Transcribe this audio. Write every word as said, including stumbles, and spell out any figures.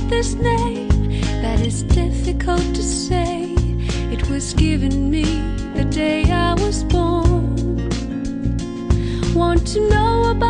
this name that is difficult to say. It was given me the day I was born. Want to know about